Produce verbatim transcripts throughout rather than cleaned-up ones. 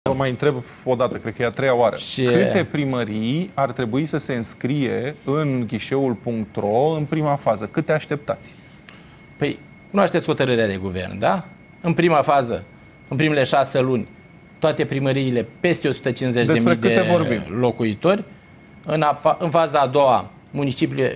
Vă mai întreb o dată, cred că e a treia oară. Și... Câte primării ar trebui să se înscrie în ghișeul punct ro în prima fază? Câte așteptați? Păi, cunoașteți hotărârea de guvern, da? În prima fază, în primele șase luni, toate primăriile peste o sută cincizeci de mii de vorbim? locuitori. În, în faza a doua, municipiile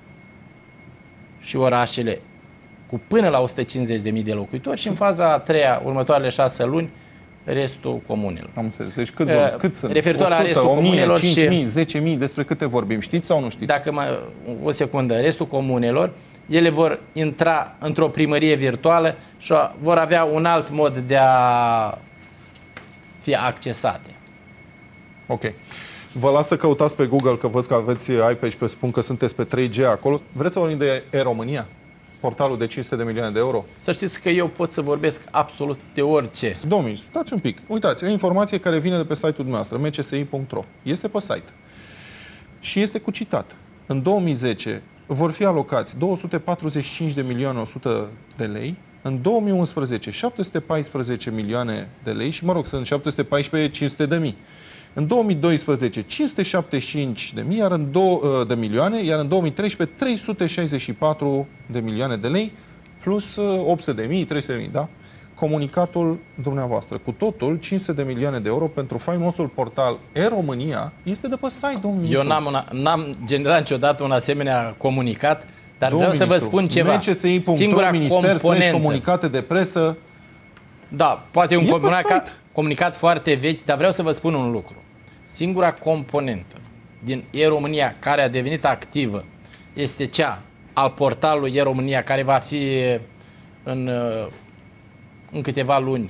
și orașele cu până la o sută cincizeci de mii de locuitori și în faza a treia, următoarele șase luni, restul comunelor. Am înțeles. Deci cât, uh, cât sunt? Referitor la restul o mie, comunelor cinci mii, și... zece mii, despre câte vorbim? Știți sau nu știți? Dacă mai, o secundă, restul comunelor, ele vor intra într-o primărie virtuală și vor avea un alt mod de a fi accesate. Ok. Vă las să căutați pe Google, că văd că aveți iPad și presupun că sunteți pe trei G acolo. Vreți să vorbim de e-România? Portalul de cinci sute de milioane de euro? Să știți că eu pot să vorbesc absolut de orice. Domnule, stați un pic. Uitați, o informație care vine de pe site-ul dumneavoastră, m c s i punct r o. Este pe site. Și este cu citat. În două mii zece vor fi alocați două sute patruzeci și cinci de milioane o sută de lei, în două mii unsprezece șapte sute paisprezece milioane de lei și, mă rog, sunt șapte sute paisprezece cinci sute de mii. În două mii doisprezece cinci sute șaptezeci și cinci de mii, iar în două, de milioane, iar în două mii treisprezece trei sute șaizeci și patru de milioane de lei plus opt sute de mii, trei sute de mii, da? Comunicatul dumneavoastră, cu totul cinci sute de milioane de euro pentru faimosul portal e-România, este de pe site, domnul ministru. Eu n-am generat niciodată un asemenea comunicat, dar domnul vreau ministru, să vă spun ceva. m c s i punct r o, minister, slash comunicate de presă. Da, poate un e comunicat, comunicat foarte vechi, dar vreau să vă spun un lucru. Singura componentă din e-România care a devenit activă este cea al portalului e-România, care va fi în, în câteva luni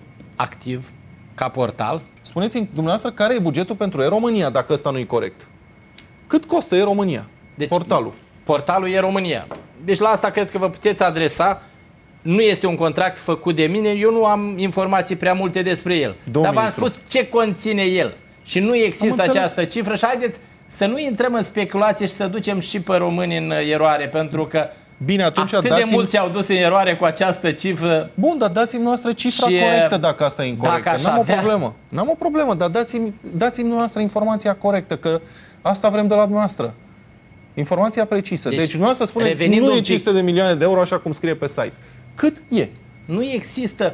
activ ca portal. Spuneți-mi dumneavoastră care e bugetul pentru e-România, dacă ăsta nu e corect. Cât costă e-România, deci, portalul? Portalul e-România. Deci la asta cred că vă puteți adresa. Nu este un contract făcut de mine, eu nu am informații prea multe despre el. Domnul Dar v-am spus ce conține el. Și nu există această cifră și haideți să nu intrăm în speculație și să ducem și pe români în eroare, pentru că bine, atunci atât de mulți au dus în eroare cu această cifră. Bun, dar dați-mi noastră cifra și, corectă dacă asta e incorrectă. N-am avea... o problemă. N-am o problemă, dar dați-mi dați-mi noastră informația corectă, că asta vrem de la dumneavoastră. Informația precisă. Deci, deci noastră spune nu e cinci sute de milioane de euro, așa cum scrie pe site. Cât e? Nu există.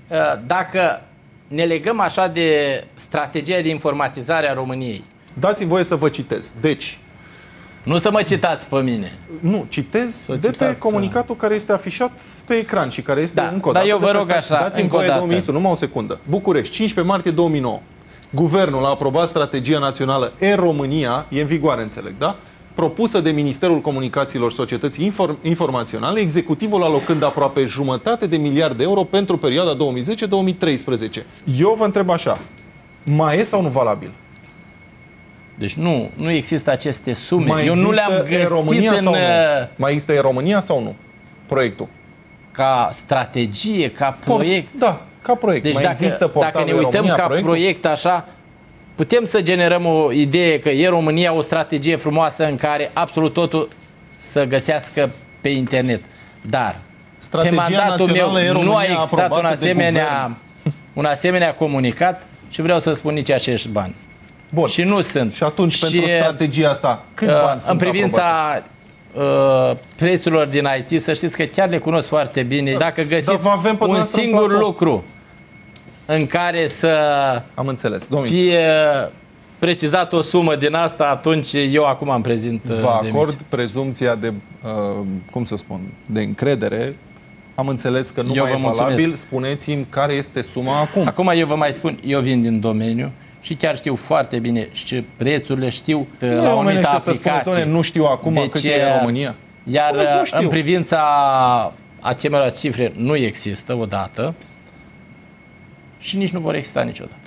Dacă ne legăm așa de strategia de informatizare a României. Dați-mi voie să vă citez. Deci... Nu să mă citați pe mine. Nu, citez să de citați, pe comunicatul care este afișat pe ecran și care este da, încă o dată. Dar eu vă rog așa, dați-mi voie, domnul ministru, numai o secundă. București, cincisprezece martie două mii nouă. Guvernul a aprobat strategia națională e-România, e în vigoare, înțeleg, da? Propusă de Ministerul Comunicațiilor Societății Inform Informaționale, executivul alocând aproape jumătate de miliard de euro pentru perioada două mii zece două mii treisprezece. Eu vă întreb așa, mai e sau nu valabil? Deci nu, nu există aceste sume. Mai Eu nu le-am găsit în... Sau nu? Mai există e-România sau nu? Proiectul. Ca strategie, ca proiect? Por da, ca proiect. Deci mai dacă, există dacă ne uităm ca proiectul? proiect așa, putem să generăm o idee că e România o strategie frumoasă în care absolut totul să găsească pe internet. Dar strategia pe mandatul meu nu a existat un asemenea, un asemenea comunicat și vreau să spun nici acești bani. Bun. Și nu sunt. Și atunci și, pentru strategia asta, câți bani uh, sunt în privința uh, prețurilor din I T, să știți că chiar le cunosc foarte bine. Da. Dacă găsiți un singur lucru în care să am înțeles, fie precizat o sumă din asta, atunci eu acum am prezint vă acord demisia. prezumția de, uh, cum să spun, de încredere. Am înțeles că nu eu mai e valabil. Spuneți-mi care este suma acum. Acum eu vă mai spun, eu vin din domeniu și chiar știu foarte bine și prețurile știu nu la o anumită aplicație. Spuneți, nu știu acum deci, cât e în România. Iar în privința acelor cifre nu există odată și nici nu vor exista niciodată.